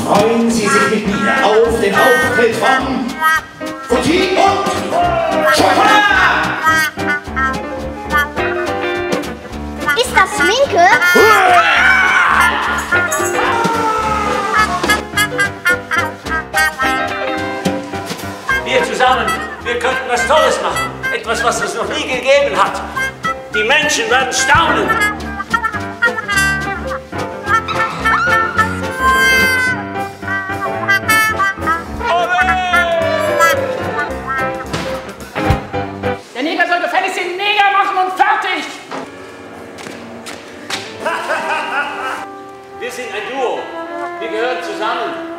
Freuen Sie sich mit mir auf den Auftritt von Fuji und Schokolade! Ist das Schminke? Wir zusammen, wir könnten was Tolles machen. Etwas, was es noch nie gegeben hat. Die Menschen werden staunen. Der Neger soll gefälligst den Neger machen und fertig! Wir sind ein Duo. Wir gehören zusammen.